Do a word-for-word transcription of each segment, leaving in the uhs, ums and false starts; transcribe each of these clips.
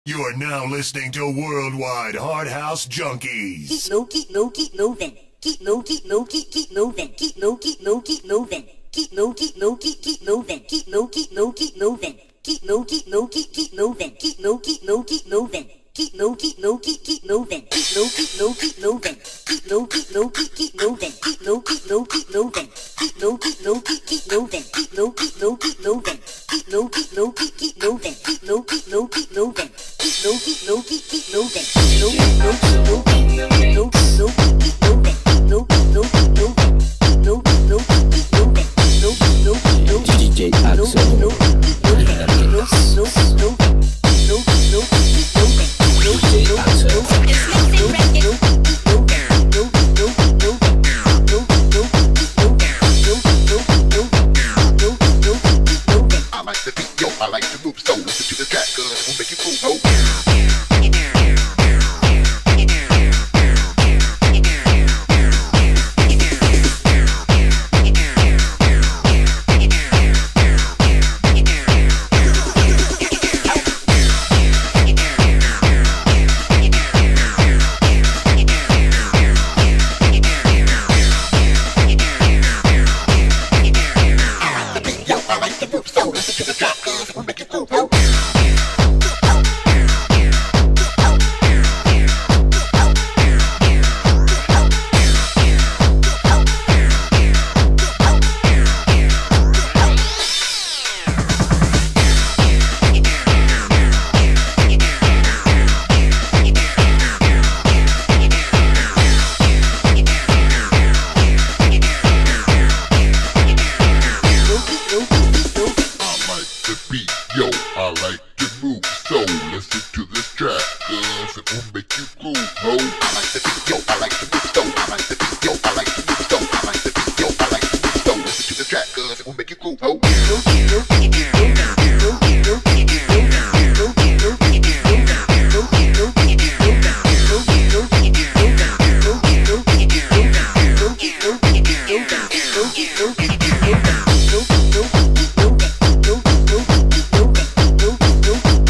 You are now listening to Worldwide Hard House Junkies. Keep no, keep no, keep moving. Keep no, keep no, keep keep moving. Keep no, keep no, keep moving. Keep no, keep no, keep keep moving. Keep no, keep no, keep moving. Keep no, keep no, keep keep moving. Keep no, keep no, keep moving. Keep no, keep no, keep keep moving. Keep no, keep no, keep moving. Keep no, keep no, keep keep moving. Keep no, keep no, keep moving. Keep no, keep no, keep keep moving. Keep no, keep no, keep moving. Keep no, keep no, keep keep moving. Keep no, keep no, keep moving. Keep no, keep no, keep keep moving. Keep no, keep no, keep moving. Keep no, keep no, keep keep moving. Keep no, keep no, keep moving. Keep no, keep no, keep keep moving. Keep no, keep no, keep moving. D J Axel. Keep no, keep keep moving. Keep no, keep no, keep moving. Keep no, keep no, keep keep moving. Keep no, keep no, keep moving. Keep no, keep no, keep keep moving. Keep no, keep no, keep moving. Keep no, keep no, keep keep moving. Keep no, keep no, keep moving. Keep no, keep no, keep keep moving. I like the beat, yo, I like to move, so listen to the track, cause it will make you move, ho.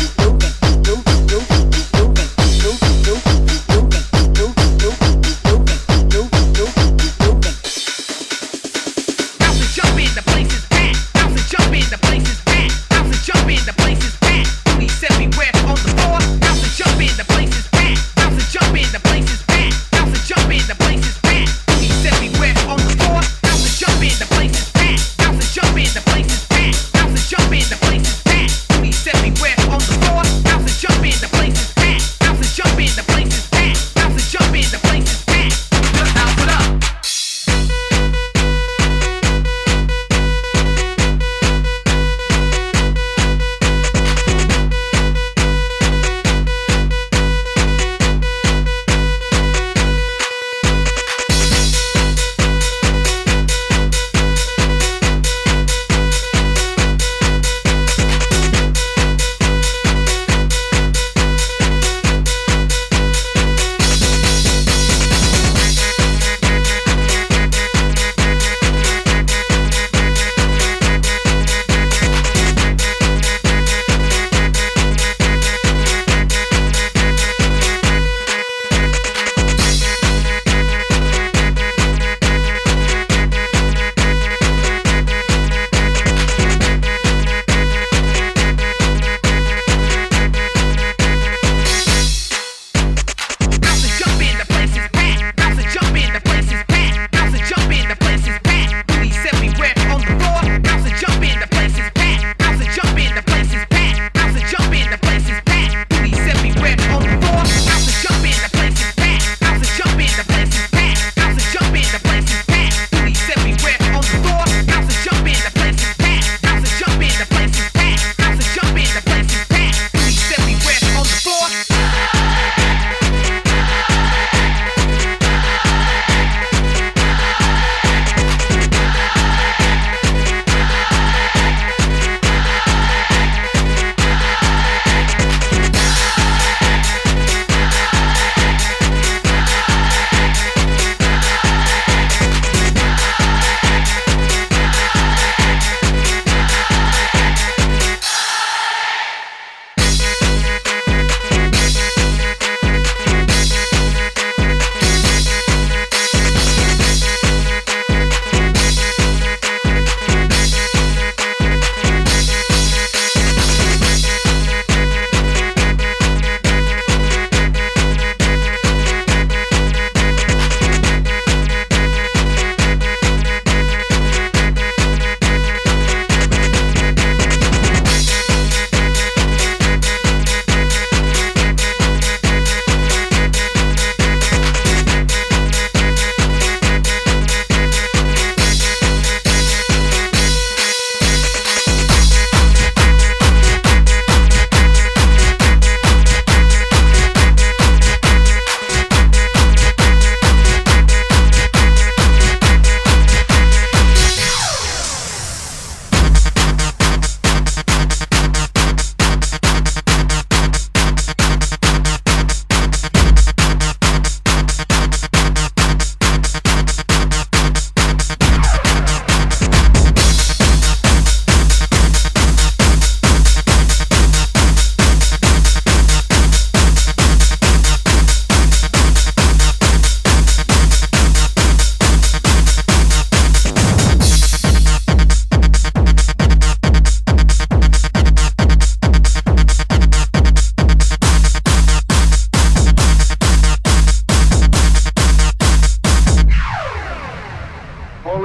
Keep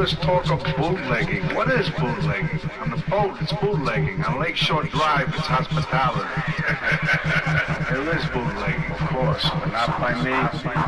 this talk of bootlegging. What is bootlegging? On the boat, it's bootlegging. On Lakeshore Drive, it's hospitality. There is bootlegging, of course, but not by me.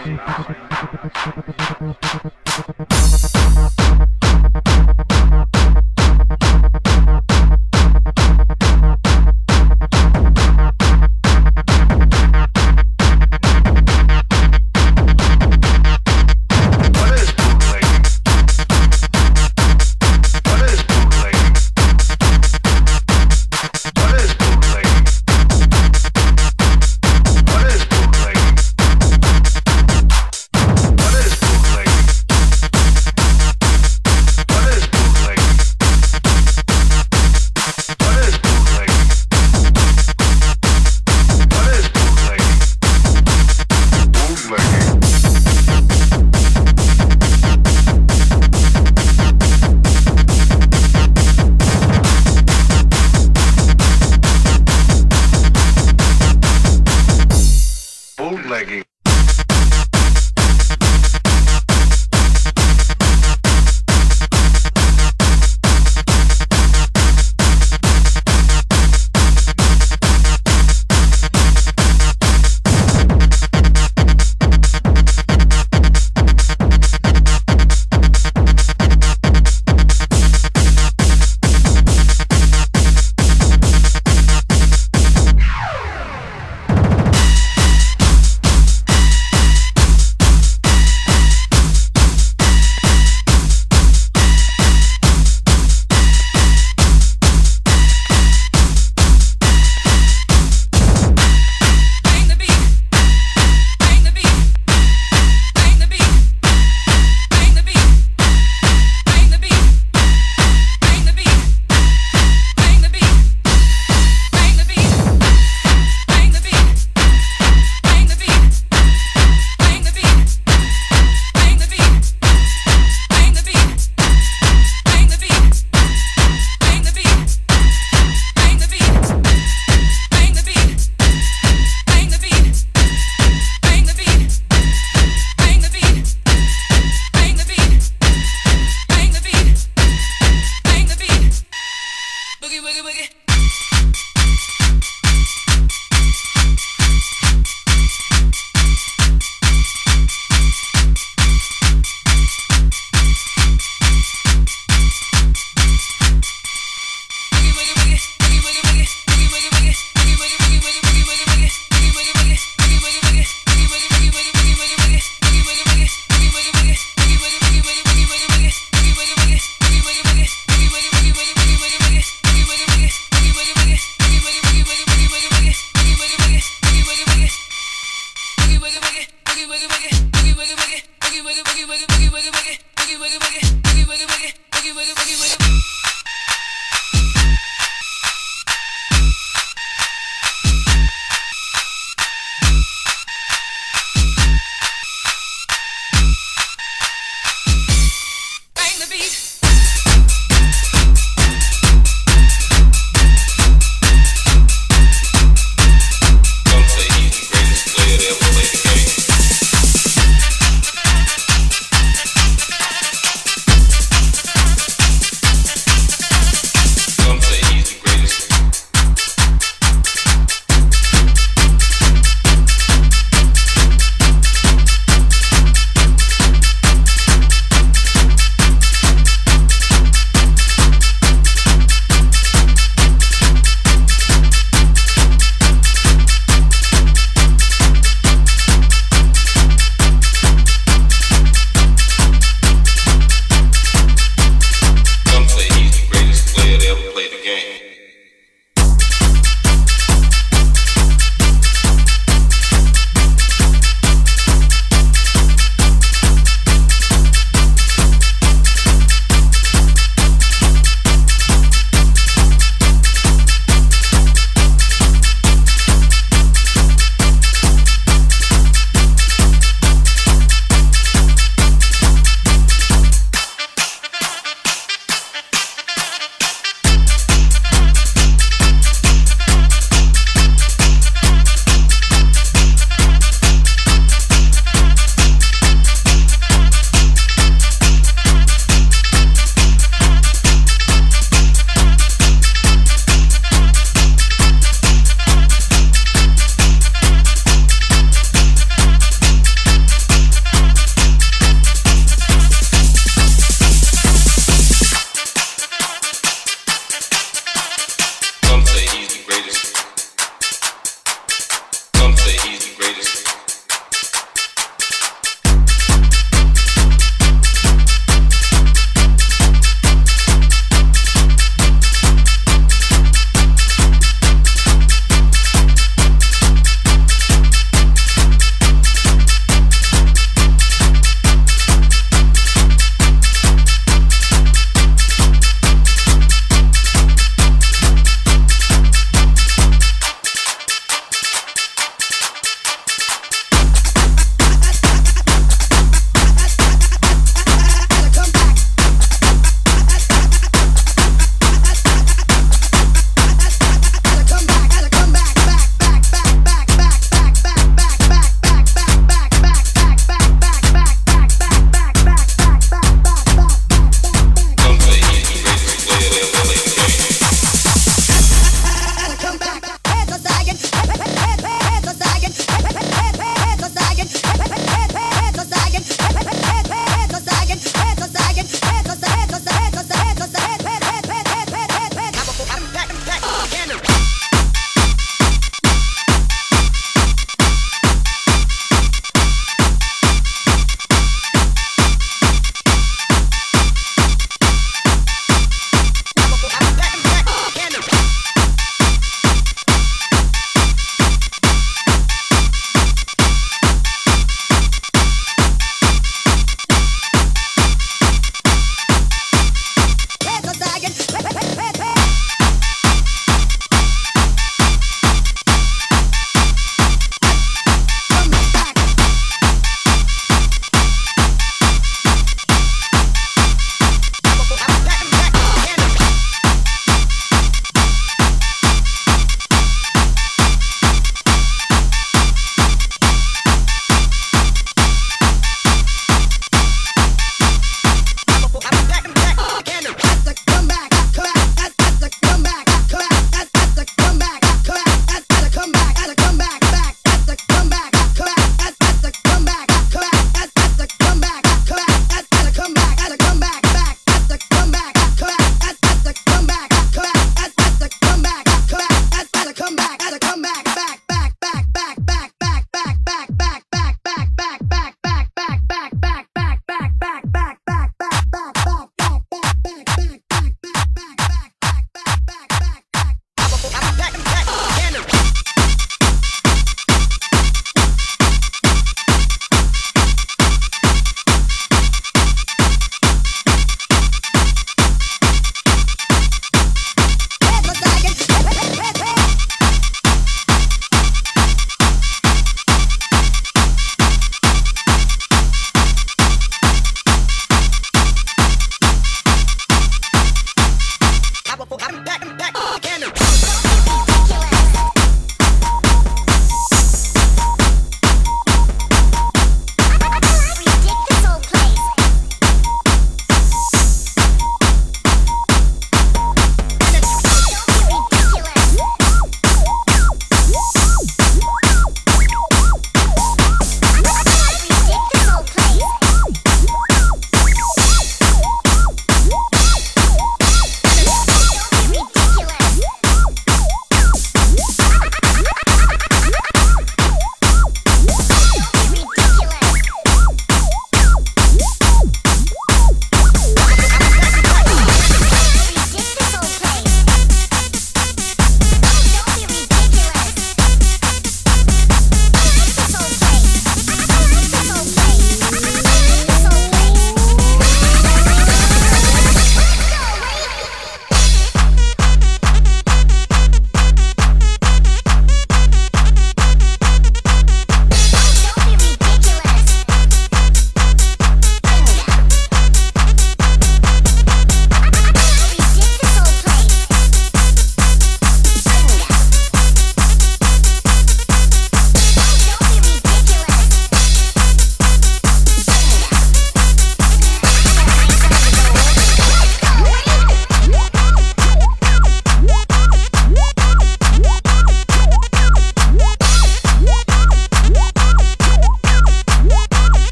Bootlegging.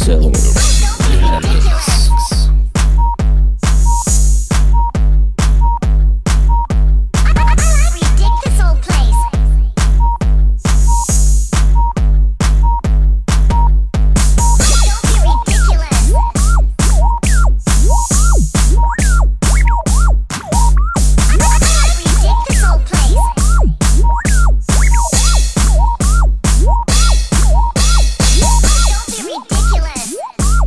So yes. Ridiculous.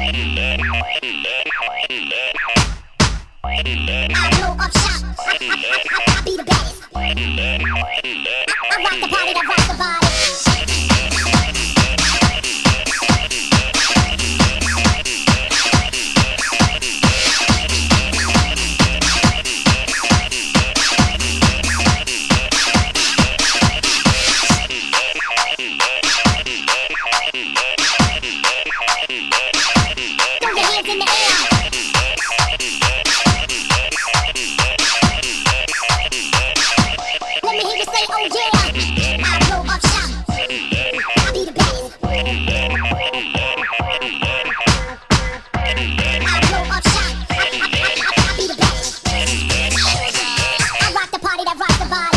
I blow up shop. I, I, I, I be the baddest. I, I rock the party that rocks the body. Throw your hands in the air. Let me hear you say, oh yeah. I blow up shop. I be the baddest. I blow up shop. I, I, I, I be the baddest. I rock the party that rocks the body.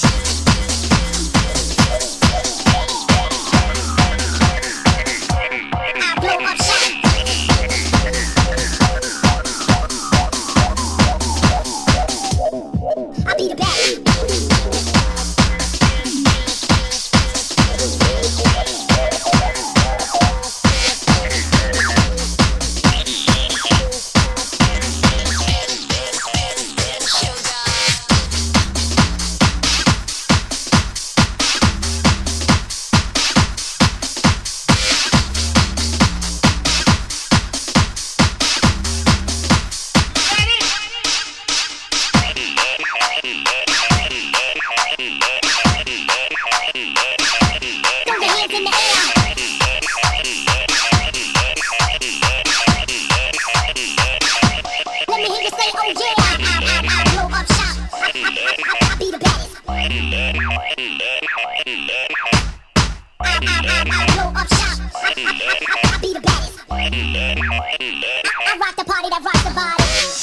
I blow up shop. I be the baddest. Throw your hands in the air. Let me hear you say, oh yeah. I, I, I blow up shop. I, I, I, I be the baddest. I, I, I, I blow up shop. I, I, I, I be the baddest. I, I rock the party that rocks the body.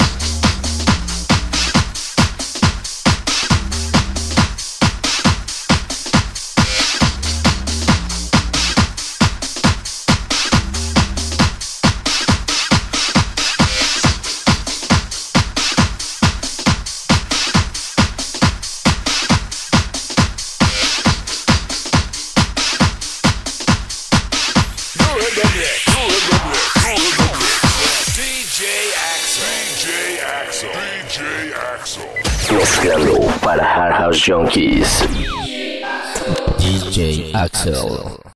Mezclando para Hard House Junkies. D J Axel.